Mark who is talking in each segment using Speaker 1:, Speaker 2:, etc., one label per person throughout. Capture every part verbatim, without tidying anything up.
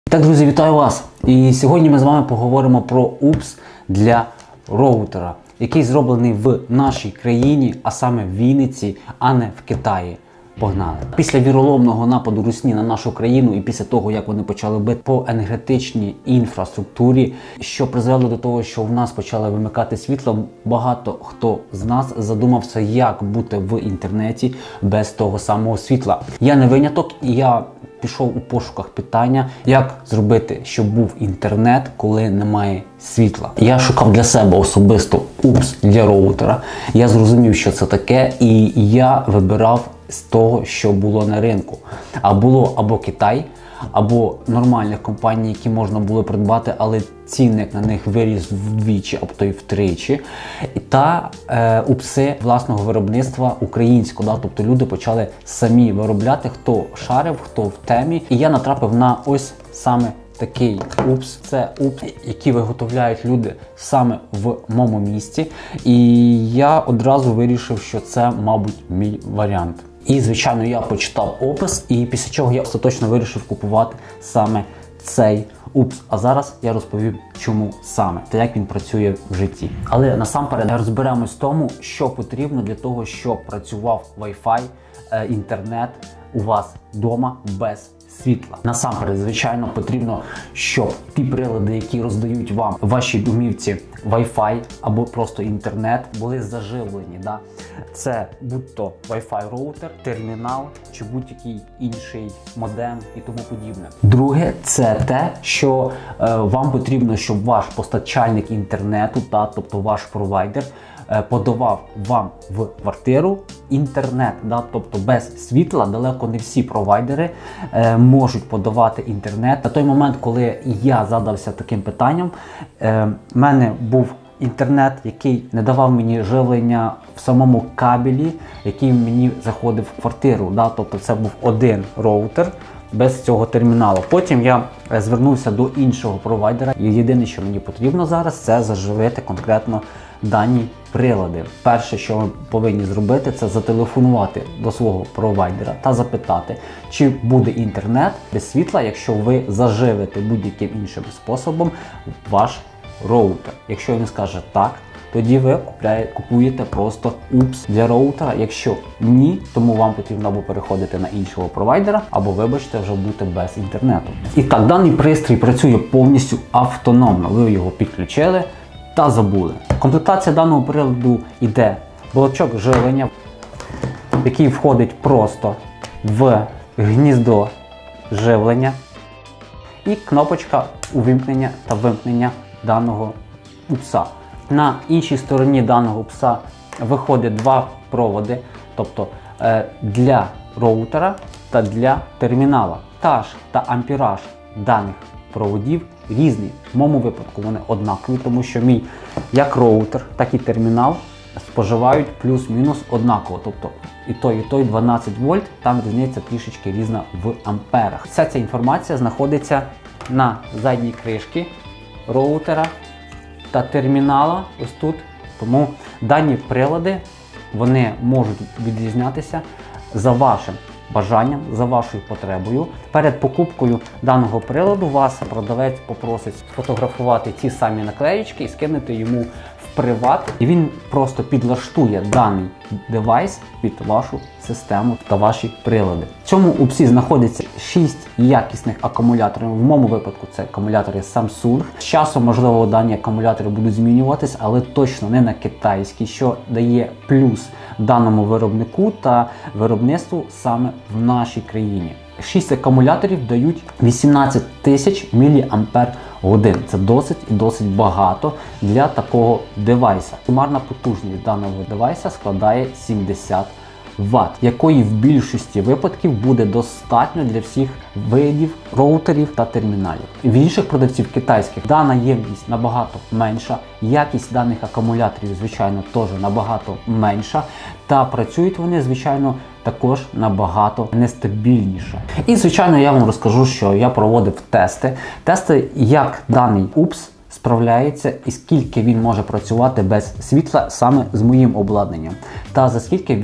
Speaker 1: Так, друзі, вітаю вас! І сьогодні ми з вами поговоримо про упс для роутера, який зроблений в нашій країні, а саме в Вінниці, а не в Китаї. Погнали! Після віроломного нападу Русні на нашу країну і після того, як вони почали бити по енергетичній інфраструктурі, що призвело до того, що в нас почали вимикати світло, багато хто з нас задумався, як бути в інтернеті без того самого світла. Я не виняток, і я пішов у пошуках питання, як зробити, щоб був інтернет, коли немає світла. Я шукав для себе особисто упс для роутера. Я зрозумів, що це таке, і я вибирав з того, що було на ринку. А було або Китай, або нормальних компаній, які можна було придбати, але цінник на них виріс вдвічі, або то й втричі. Та е, упси власного виробництва українського. Да? Тобто люди почали самі виробляти, хто шарив, хто в темі. І я натрапив на ось саме такий упс. Це упс, який виготовляють люди саме в моєму місті. І я одразу вирішив, що це, мабуть, мій варіант. І, звичайно, я почитав опис, і після чого я остаточно вирішив купувати саме цей упс. А зараз я розповім, чому саме та як він працює в житті. Але насамперед розберемось в тому, що потрібно для того, щоб працював Wi-Fi, інтернет у вас вдома без світла. Насамперед, звичайно, потрібно, щоб ті прилади, які роздають вам в вашій домівці Wi-Fi або просто інтернет, були заживлені. Да? Це будь-то Wi-Fi роутер, термінал чи будь-який інший модем і тому подібне. Друге, це те, що е, вам потрібно, щоб ваш постачальник інтернету, та, тобто ваш провайдер, е, подавав вам в квартиру інтернет. Да? Тобто без світла далеко не всі провайдери е, можуть подавати інтернет. На той момент, коли я задався таким питанням, е, в мене був інтернет, який не давав мені живлення в самому кабелі, який мені заходив в квартиру. Да? Тобто це був один роутер без цього терміналу. Потім я звернувся до іншого провайдера. І єдине, що мені потрібно зараз, це заживити конкретно дані прилади. Перше, що ви повинні зробити, це зателефонувати до свого провайдера та запитати, чи буде інтернет без світла, якщо ви заживите будь-яким іншим способом ваш роутер. Якщо він скаже так, тоді ви купуєте, купуєте просто упс для роутера. Якщо ні, тому вам потрібно або переходити на іншого провайдера, або, вибачте, вже бути без інтернету. І так, даний пристрій працює повністю автономно. Ви його підключили та забули. Комплектація даного приладу йде блочок живлення, який входить просто в гніздо живлення, і кнопочка увімкнення та вимкнення даного упса. На іншій стороні даного упса виходить два проводи, тобто е, для роутера та для термінала. Таж та ампераж даних проводів різні. В моєму випадку вони однакові, тому що мій як роутер, так і термінал споживають плюс-мінус однаково. Тобто і той, і той дванадцять вольт, там різниця трішечки різна в амперах. Вся ця інформація знаходиться на задній кришці роутера та термінала, ось тут. Тому дані прилади, вони можуть відрізнятися за вашим бажанням, за вашою потребою. Перед покупкою даного приладу вас продавець попросить сфотографувати ті самі наклеїчки і скинути йому в приват. І він просто підлаштує даний девайс під вашу систему та ваші прилади. В цьому упсі знаходиться шість якісних акумуляторів. В моєму випадку це акумулятори Samsung. З часом, можливо, дані акумулятори будуть змінюватись, але точно не на китайські, що дає плюс даному виробнику та виробництву саме в нашій країні. шість акумуляторів дають вісімнадцять тисяч міліампер годин. Це досить і досить багато для такого девайса. Сумарна потужність даного девайса складає сімдесят ватт, якої в більшості випадків буде достатньо для всіх видів роутерів та терміналів. В інших продавців китайських дана ємність набагато менша, якість даних акумуляторів, звичайно, теж набагато менша, та працюють вони, звичайно, також набагато нестабільніше. І, звичайно, я вам розкажу, що я проводив тести. Тести, як даний упс справляється і скільки він може працювати без світла саме з моїм обладнанням, та за скільки він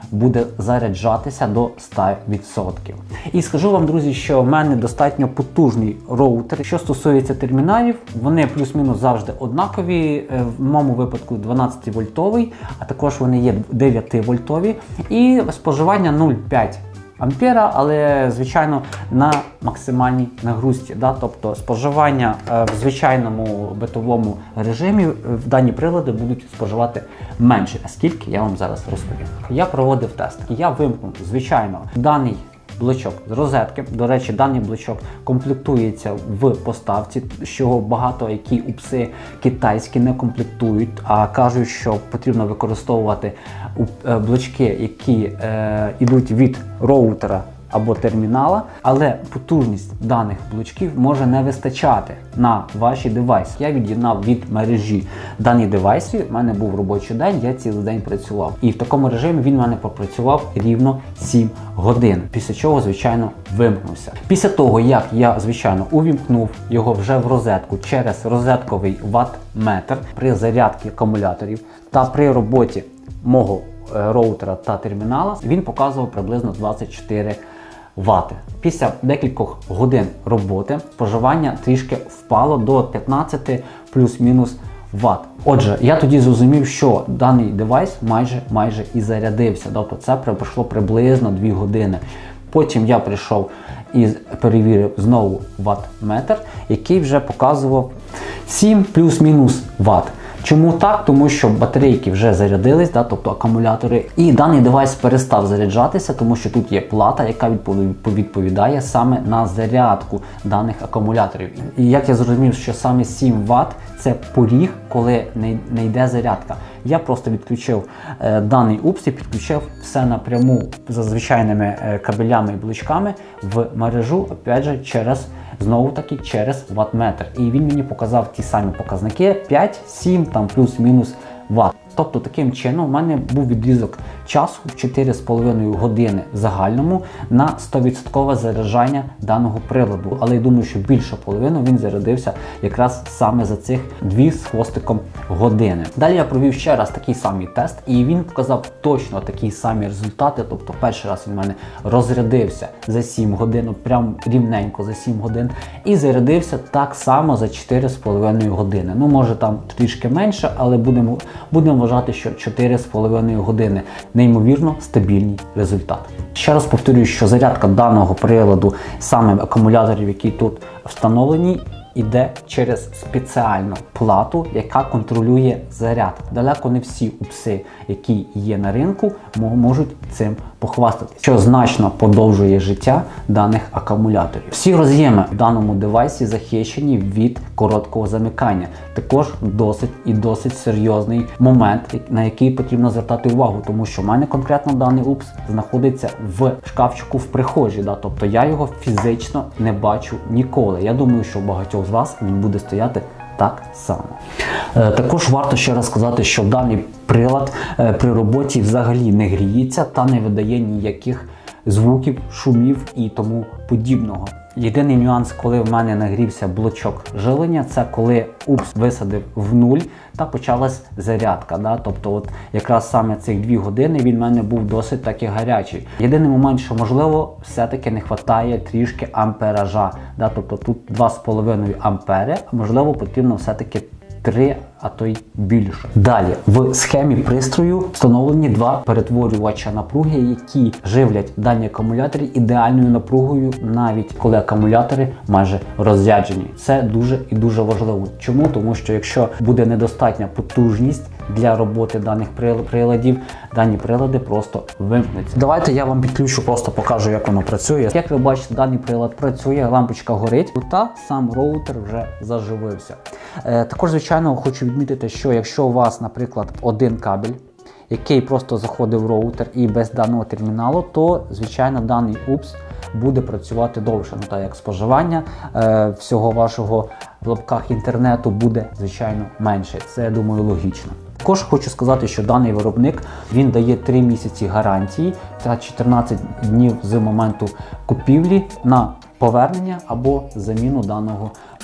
Speaker 1: буде заряджатися до ста відсотків. І скажу вам, друзі, що в мене достатньо потужний роутер. Що стосується терміналів, вони плюс-мінус завжди однакові. В моєму випадку дванадцятивольтовий, а також вони є дев'ятивольтові. І споживання нуль цілих п'ять ампера, але, звичайно, на максимальній нагрузці. Да? Тобто споживання е, в звичайному битовому режимі в дані прилади будуть споживати менше. А скільки, я вам зараз розповім. Я проводив тест. Я вимкнув, звичайно, даний блочок з розетки. До речі, даний блочок комплектується в поставці, що багато які упси китайські не комплектують, а кажуть, що потрібно використовувати блочки, які е, йдуть від роутера або термінала, але потужність даних блочків може не вистачати на ваші девайси. Я від'єднав від мережі дані девайси, в мене був робочий день, я цілий день працював. І в такому режимі він в мене попрацював рівно сім годин, після чого, звичайно, вимкнувся. Після того, як я, звичайно, увімкнув його вже в розетку через розетковий ваттметр при зарядці акумуляторів та при роботі мого роутера та термінала, він показував приблизно двадцять чотири вати. Після декількох годин роботи споживання трішки впало до п'ятнадцяти плюс-мінус ват. Отже, я тоді зрозумів, що даний девайс майже майже і зарядився. Тобто це пройшло приблизно дві години. Потім я прийшов і перевірив знову ваттметр, який вже показував сім плюс-мінус ват. Чому так? Тому що батарейки вже зарядились, да, тобто акумулятори, і даний девайс перестав заряджатися, тому що тут є плата, яка відповідає саме на зарядку даних акумуляторів. І як я зрозумів, що саме сім ват це поріг, коли не, не йде зарядка. Я просто відключив е, даний упс і підключив все напряму за звичайними е, кабелями і блочками в мережу, опять же, через знову таки через ваттметр. І він мені показав ті самі показники п'ять, сім, там плюс-мінус ват. Тобто таким чином у мене був відрізок часу в чотири з половиною години в загальному на сто відсотків заряджання даного приладу. Але я думаю, що більше половину він зарядився якраз саме за цих дві з хвостиком години. Далі я провів ще раз такий самий тест, і він показав точно такі самі результати. Тобто перший раз він в мене розрядився за сім годин, прям рівненько за сім годин, і зарядився так само за чотири з половиною години. Ну, може там трішки менше, але будемо, будемо вважати, що чотири з половиною години. Неймовірно стабільний результат. Ще раз повторюю, що зарядка даного приладу, саме акумуляторів, які тут встановлені, іде через спеціальну плату, яка контролює заряд. Далеко не всі упси, які є на ринку, можуть цим похвастатися, що значно подовжує життя даних акумуляторів. Всі роз'єми в даному девайсі захищені від короткого замикання. Також досить і досить серйозний момент, на який потрібно звертати увагу, тому що в мене конкретно даний упс знаходиться в шкафчику в прихожій, да? Тобто я його фізично не бачу ніколи. Я думаю, що в багатьох з вас він буде стояти так само. Е, також варто ще раз сказати, що даний прилад е, при роботі взагалі не гріється та не видає ніяких звуків, шумів і тому подібного. Єдиний нюанс, коли в мене нагрівся блочок живлення, це коли упс висадив в нуль та почалась зарядка. Да? Тобто от якраз саме цих дві години він в мене був досить таки гарячий. Єдиний момент, що можливо все-таки не вистачає трішки ампеража. Да? Тобто тут два з половиною ампери, а можливо потрібно все-таки три, а то й більше. Далі, в схемі пристрою встановлені два перетворювача напруги, які живлять дані акумулятори ідеальною напругою, навіть коли акумулятори майже розряджені. Це дуже і дуже важливо. Чому? Тому що якщо буде недостатня потужність для роботи даних приладів, дані прилади просто вимкнуться. Давайте я вам підключу, просто покажу, як воно працює. Як ви бачите, даний прилад працює, лампочка горить, та сам роутер вже заживився. Е, також, звичайно, хочу відмітити, що якщо у вас, наприклад, один кабель, який просто заходить в роутер і без даного терміналу, то, звичайно, даний упс буде працювати довше. Ну, так як споживання е, всього вашого в лапках інтернету буде, звичайно, менше. Це, я думаю, логічно. Також хочу сказати, що даний виробник, він дає три місяці гарантії та чотирнадцять днів з моменту купівлі на повернення або заміну даного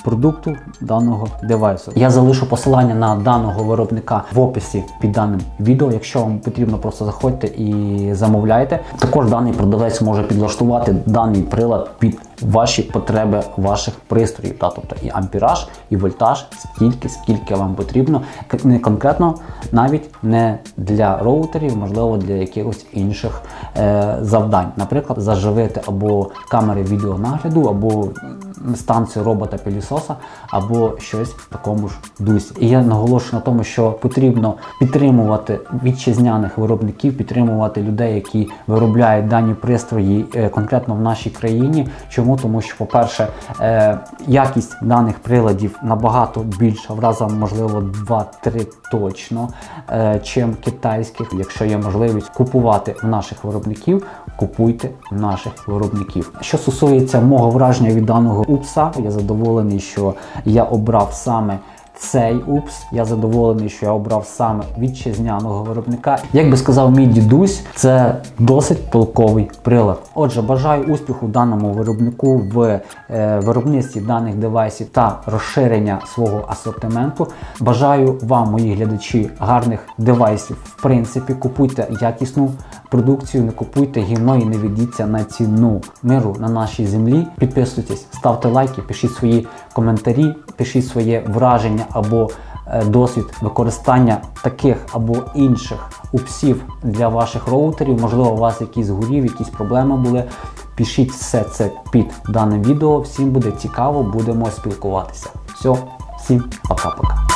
Speaker 1: продукту даного девайсу. Я залишу посилання на даного виробника в описі під даним відео. Якщо вам потрібно, просто заходьте і замовляйте. Також даний продавець може підлаштувати даний прилад під ваші потреби ваших пристроїв, та, тобто і ампераж, і вольтаж, стільки, скільки вам потрібно. Не конкретно, навіть не для роутерів, можливо, для якихось інших е, завдань. Наприклад, заживити або камери відеонагляду, або станцію робота-пилісоса, або щось в такому ж дусі. І я наголошую на тому, що потрібно підтримувати вітчизняних виробників, підтримувати людей, які виробляють дані пристрої е, конкретно в нашій країні. Чому? Тому що, по-перше, е, якість даних приладів набагато більша, в рази, можливо, два-три точно, е, чим китайських. Якщо є можливість купувати в наших виробників, купуйте в наших виробників. Що стосується мого враження від даного упса, я задоволений, що я обрав саме цей упс. Я задоволений, що я обрав саме вітчизняного виробника. Як би сказав мій дідусь, це досить толковий прилад. Отже, бажаю успіху даному виробнику в е, виробництві даних девайсів та розширення свого асортименту. Бажаю вам, мої глядачі, гарних девайсів. В принципі, купуйте якісну продукцію, не купуйте гівно і не ведіться на ціну. Миру на нашій землі. Підписуйтесь, ставте лайки, пишіть свої коментарі, пишіть своє враження або е, досвід використання таких або інших упсів для ваших роутерів. Можливо, у вас якісь згорів, якісь проблеми були. Пишіть все це під даним відео. Всім буде цікаво, будемо спілкуватися. Все, всім пока-пока.